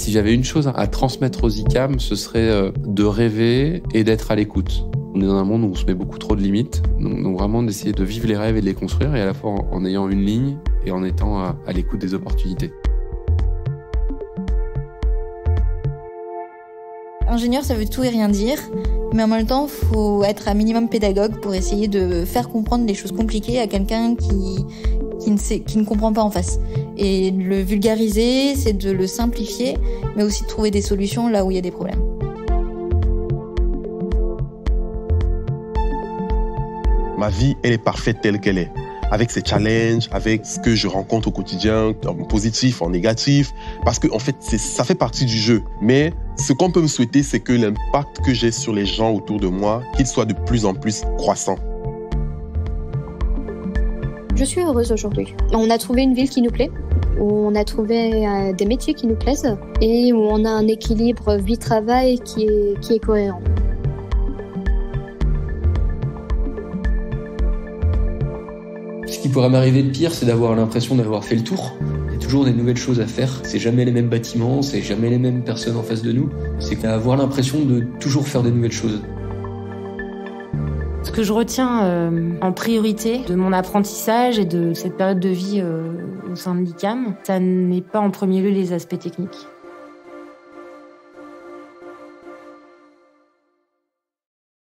Si j'avais une chose à transmettre aux ICAM, ce serait de rêver et d'être à l'écoute. On est dans un monde où on se met beaucoup trop de limites, donc vraiment d'essayer de vivre les rêves et de les construire, et à la fois en ayant une ligne et en étant à l'écoute des opportunités. Ingénieur, ça veut tout et rien dire, mais en même temps, il faut être un minimum pédagogue pour essayer de faire comprendre les choses compliquées à quelqu'un qui ne comprend pas en face. Et le vulgariser, c'est de le simplifier, mais aussi de trouver des solutions là où il y a des problèmes. Ma vie, elle est parfaite telle qu'elle est. Avec ses challenges, avec ce que je rencontre au quotidien, en positif, en négatif. Parce que, en fait, ça fait partie du jeu. Mais ce qu'on peut me souhaiter, c'est que l'impact que j'ai sur les gens autour de moi, qu'il soit de plus en plus croissant. Je suis heureuse aujourd'hui. On a trouvé une ville qui nous plaît, où on a trouvé des métiers qui nous plaisent et où on a un équilibre vie-travail qui est cohérent. Ce qui pourrait m'arriver de pire, c'est d'avoir l'impression d'avoir fait le tour. Il y a toujours des nouvelles choses à faire. C'est jamais les mêmes bâtiments, c'est jamais les mêmes personnes en face de nous. C'est avoir l'impression de toujours faire des nouvelles choses. Ce que je retiens en priorité de mon apprentissage et de cette période de vie au sein de l'ICAM, ça n'est pas en premier lieu les aspects techniques.